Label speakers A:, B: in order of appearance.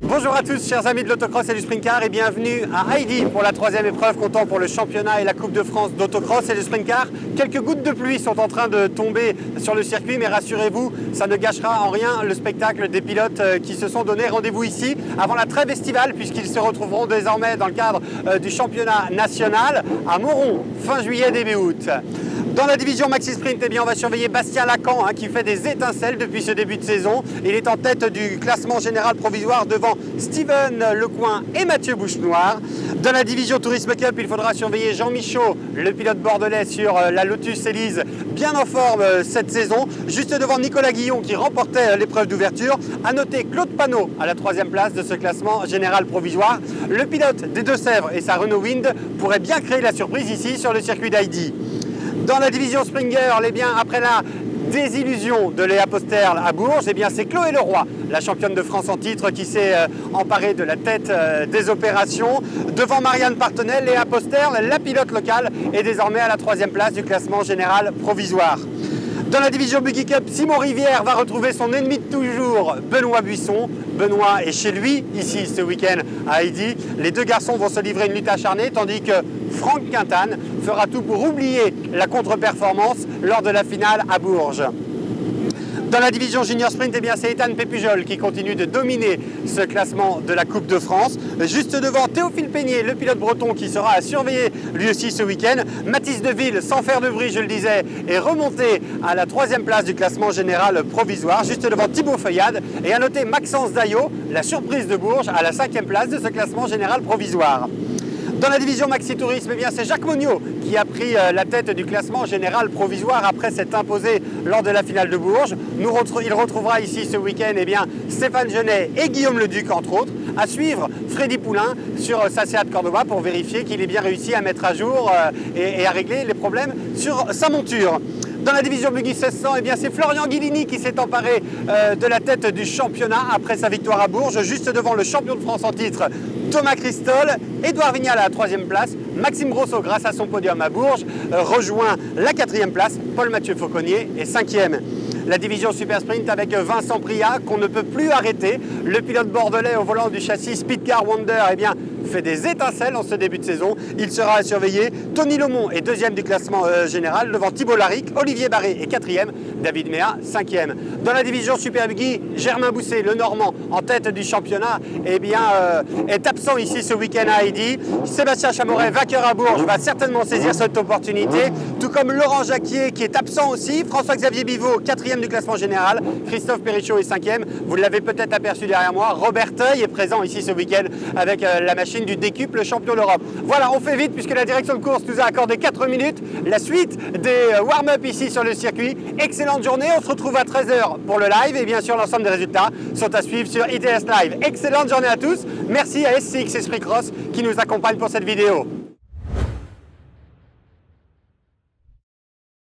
A: Bonjour à tous chers amis de l'autocross et du sprint car et bienvenue à Heidi pour la troisième épreuve comptant pour le championnat et la Coupe de France d'autocross et de sprint car. Quelques gouttes de pluie sont en train de tomber sur le circuit mais rassurez-vous, ça ne gâchera en rien le spectacle des pilotes qui se sont donné rendez-vous ici avant la trêve estivale puisqu'ils se retrouveront désormais dans le cadre du championnat national à Moron fin juillet début août. Dans la division Maxi Sprint, eh bien, on va surveiller Bastien Lacan qui fait des étincelles depuis ce début de saison. Il est en tête du classement général provisoire devant Steven Lecoin et Mathieu Bouchenoir. Dans la division Tourisme Cup, il faudra surveiller Jean Michaud, le pilote bordelais sur la Lotus Elise, bien en forme cette saison. Juste devant Nicolas Guillon qui remportait l'épreuve d'ouverture. À noter Claude Panot à la troisième place de ce classement général provisoire. Le pilote des Deux-Sèvres et sa Renault Wind pourrait bien créer la surprise ici sur le circuit d'Heidi. Dans la division Springer, eh bien, après la désillusion de Léa Posterle à Bourges, eh bien, c'est Chloé Leroy, la championne de France en titre, qui s'est emparée de la tête des opérations. Devant Marianne Partenel, Léa Posterle, la pilote locale, est désormais à la troisième place du classement général provisoire. Dans la division Buggy Cup, Simon Rivière va retrouver son ennemi de toujours, Benoît Buisson. Benoît est chez lui, ici, ce week-end à Heidi. Les deux garçons vont se livrer une lutte acharnée, tandis que Franck Quintane fera tout pour oublier la contre-performance lors de la finale à Bourges. Dans la division Junior Sprint, eh bien, c'est Ethan Pépujol qui continue de dominer ce classement de la Coupe de France. Juste devant Théophile Peigné, le pilote breton qui sera à surveiller lui aussi ce week-end. Mathis Deville, sans faire de bruit, je le disais, est remonté à la troisième place du classement général provisoire, juste devant Thibaut Feuillade. Et à noter Maxence Daillot, la surprise de Bourges, à la cinquième place de ce classement général provisoire. Dans la division Maxi Tourisme, eh bien, c'est Jacques Monniot qui a pris la tête du classement général provisoire après s'être imposé lors de la finale de Bourges. Il retrouvera ici ce week-end eh bien, Stéphane Genet et Guillaume Leduc, entre autres. À suivre, Freddy Poulain sur sa Seat Cordoba pour vérifier qu'il ait bien réussi à mettre à jour et à régler les problèmes sur sa monture. Dans la division Buggy 1600, eh bien, c'est Florian Guilini qui s'est emparé de la tête du championnat après sa victoire à Bourges, juste devant le champion de France en titre, Thomas Christol. Édouard Vignal à la troisième place. Maxime Brosseau, grâce à son podium à Bourges, rejoint la quatrième place. Paul-Mathieu Fauconnier est cinquième. La division Super Sprint avec Vincent Priat qu'on ne peut plus arrêter. Le pilote bordelais au volant du châssis Speedcar Wonder eh bien, fait des étincelles en ce début de saison. Il sera à surveiller. Tony Lomont est deuxième du classement général devant Thibault Laric. Olivier Barré est quatrième. David Méa, cinquième. Dans la division Super Buggy, Germain Bousset, le Normand, en tête du championnat, eh bien, est absent ici ce week-end à Heidi. Sébastien Chamoret, vainqueur à Bourges, va certainement saisir cette opportunité. Tout comme Laurent Jacquier qui est absent aussi. François-Xavier Bivot, quatrième du classement général. Christophe Périchaud est cinquième. Vous l'avez peut-être aperçu derrière moi. Robert Teuil est présent ici ce week-end avec la machine du décuple champion d'Europe. Voilà, on fait vite puisque la direction de course nous a accordé 4 minutes. La suite des warm-up ici sur le circuit. Excellente journée. On se retrouve à 13 h pour le live et bien sûr l'ensemble des résultats sont à suivre sur ITS Live. Excellente journée à tous. Merci à SCX Esprit Cross qui nous accompagne pour cette vidéo.